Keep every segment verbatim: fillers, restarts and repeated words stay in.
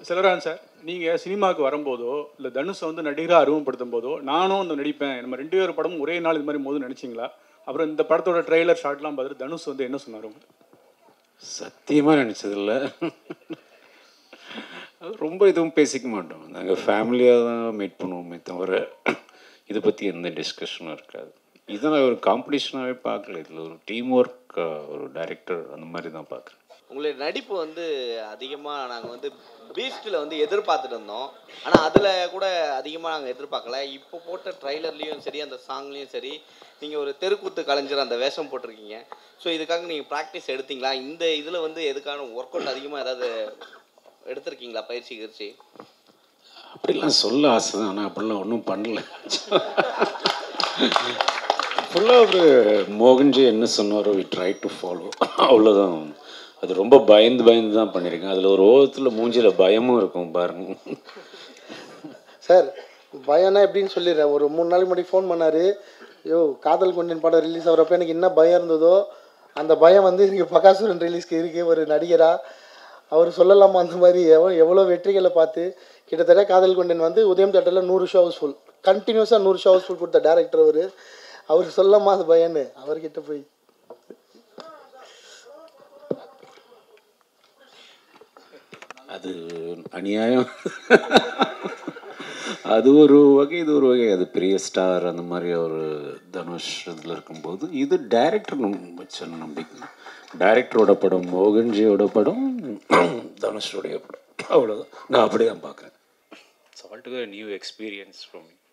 Selvaraghavan sir, நீங்கள் சினிமாவுக்கு வரும்போதோ இல்லை தனுஷை வந்து நடிகராக அறிமுகப்படுத்தும் போதோ நானும் அந்த நடிப்பேன், நம்ம ரெண்டு பேர் படமும் ஒரே நாள் இது மாதிரி போது நினச்சிங்களா? அப்புறம் இந்த படத்தோட ட்ரெய்லர் ஷார்ட்லாம் பார்த்துட்டு தனுஷ் வந்து என்ன சொன்னார்? சத்தியமாக நினச்சதில்ல. அது ரொம்ப எதுவும் பேசிக்க மாட்டோம். நாங்கள் ஃபேமிலியாக தான் மீட் பண்ணுவோமே தவிர இதை பற்றி எந்த டிஸ்கஷனும் இருக்காது. இதை நான் ஒரு காம்படிஷனாகவே பார்க்கல. இதில் ஒரு டீம் ஒர்க், ஒரு டைரக்டர் அந்த மாதிரி தான் பார்க்குறேன். உங்களுடைய நடிப்பு வந்து அதிகமாக நாங்கள் வந்து பீஸ்டில் வந்து எதிர்பார்த்துட்டு இருந்தோம். ஆனால் அதில் கூட அதிகமாக நாங்கள் எதிர்பார்க்கல. இப்போ போட்ட ட்ரைலர்லேயும் சரி, அந்த சாங்லேயும் சரி, நீங்கள் ஒரு தெருக்கூத்து கலைஞர் அந்த வேஷம் போட்டிருக்கீங்க. ஸோ இதுக்காக நீங்கள் ப்ராக்டிஸ் எடுத்தீங்களா? இந்த இதில் வந்து எதுக்கான ஒர்க் அவுட் அதிகமாக ஏதாவது எடுத்திருக்கீங்களா, பயிற்சி கிருச்சி? அப்படிலாம் சொல்ல ஆசை தான், ஆனால் அப்படிலாம் ஒன்றும் பண்ணல. ஃபுல்லாக ஒரு மோகன்ஜி என்ன சொன்னாரோ வி ட்ரை டு ஃபாலோ, அவ்வளோதான். அது ரொம்ப பயந்து பயந்து தான் பண்ணியிருக்கேன். அதில் ஒரு ஓரத்தில் மூஞ்சியில் பயமும் இருக்கும் பாருங்க. சார் பயம்னா எப்படின்னு சொல்லிடுறேன். ஒரு மூணு நாளைக்கு முன்னாடி ஃபோன் பண்ணார். ஐயோ காதல் கொண்டேன் படம் ரிலீஸ் ஆகிறப்ப எனக்கு என்ன பயம் இருந்ததோ அந்த பயம் வந்து எனக்கு பகாசுரன் ரிலீஸ்க்கு இருக்குது. ஒரு நடிகராக அவர் சொல்லலாமா அந்த மாதிரி எவ்வளோ எவ்வளோ வெற்றிகளை பார்த்து கிட்டத்தட்ட காதல் கொண்டேன் வந்து உதயம் தேட்டரில் நூறு ஷோ ஹவுஸ்ஃபுல், கண்டினியூஸாக நூறு ஷோ ஹவுஸ்ஃபுல் கொடுத்த டேரக்டர் அவர். அவர் சொல்லலாமா அது பயன்னு அவர்கிட்ட போய் அது அநியாயம். அது ஒரு வகை, இது ஒரு வகை. அது பெரிய ஸ்டார் அந்த மாதிரி ஒரு தனுஷ் இதில் இருக்கும்போது இது டைரக்டர் வச்ச நம்பிக்கை. டைரக்டரோட படம், மோகன்ஜியோட படம், தனுஷோடைய படம், அவ்வளோதான். நான் அப்படி தான் பார்க்குறேன். It's altogether new experience from me.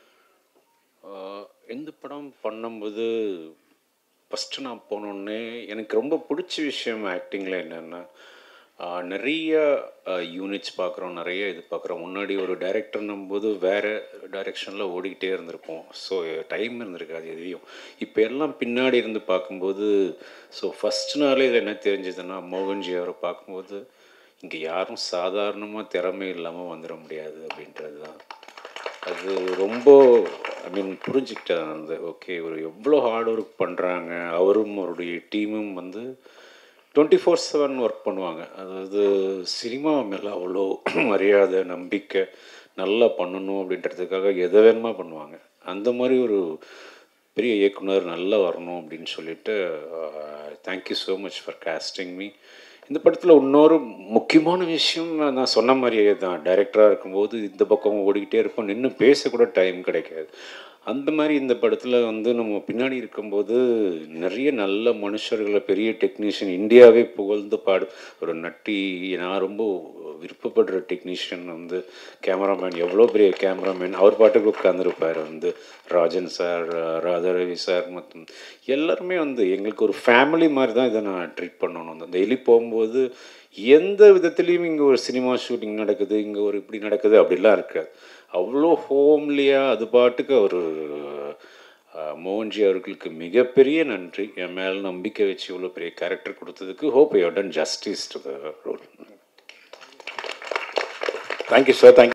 எந்த படம் பண்ணும்போது ஃபஸ்ட்டு நான் போனோடனே எனக்கு ரொம்ப பிடிச்ச விஷயம் ஆக்டிங்கில் என்னென்னா, நிறைய யூனிட்ஸ் பார்க்குறோம், நிறைய இது பார்க்குறோம். முன்னாடி ஒரு டைரக்டர்னும் போது வேறு டைரெக்ஷனில் ஓடிக்கிட்டே இருந்திருப்போம். ஸோ டைம் இருந்திருக்காது எதையும். இப்போ எல்லாம் பின்னாடி இருந்து பார்க்கும்போது, ஸோ ஃபஸ்ட் நாளே இது என்ன தெரிஞ்சதுன்னா, மோகன்ஜி அவரை பார்க்கும்போது இங்கே யாரும் சாதாரணமாக திறமை இல்லாமல் வந்துட முடியாது அப்படின்றது தான். அது ரொம்ப ஐ மீன் புரிஞ்சுக்கிட்டேன். அந்த ஓகே ஒரு எவ்வளோ ஹார்ட் ஒர்க் பண்ணுறாங்க. அவரும் அவருடைய டீமும் வந்து டுவெண்ட்டி ஃபோர் செவன் ஒர்க் பண்ணுவாங்க. அதாவது சினிமா மேலே அவ்வளோ மரியாதை, நம்பிக்கை, நல்லா பண்ணணும் அப்படின்றதுக்காக எதை வேணுமா பண்ணுவாங்க. அந்த மாதிரி ஒரு பெரிய இயக்குனர் நல்லா வரணும் அப்படின்னு சொல்லிட்டு thank you so much for casting me. இந்த படத்தில் இன்னொரு முக்கியமான விஷயம் நான் சொன்ன மாதிரியே தான். டைரக்டராக இருக்கும்போது இந்த பக்கம் ஓடிக்கிட்டே இருப்போம், நின்று பேசக்கூட டைம் கிடைக்காது. அந்த மாதிரி இந்த படத்தில் வந்து நம்ம பின்னாடி இருக்கும்போது நிறைய நல்ல மனுஷர்களை, பெரிய டெக்னீஷியன், இந்தியாவே புகழ்ந்து பாடு ஒரு நட்டி, நான் ரொம்ப விருப்பப்படுற டெக்னீஷியன் வந்து கேமராமேன், எவ்வளோ பெரிய கேமராமேன், அவர் பாட்டுக்கு உட்காந்துருப்பார் வந்து ராஜன் சார், ராதாரவி சார், மற்றும் எல்லாருமே வந்து எங்களுக்கு ஒரு ஃபேமிலி மாதிரி தான் இதை நான் ட்ரீட் பண்ணணும். அந்த டெய்லி போகும்போது எந்த விதத்துலேயும் இங்கே ஒரு சினிமா ஷூட்டிங் நடக்குது, இங்கே ஒரு இப்படி நடக்குது அப்படிலாம் இருக்காது. அவ்வளோ ஹோம்லியாக அது பாட்டுக்கு ஒரு மோகன்ஜி அவர்களுக்கு மிகப்பெரிய நன்றி. என் மேலே நம்பிக்கை வச்சு இவ்வளோ பெரிய கேரக்டர் கொடுத்ததுக்கு. Hope you have done justice to the role. Thank you sir. Thank you.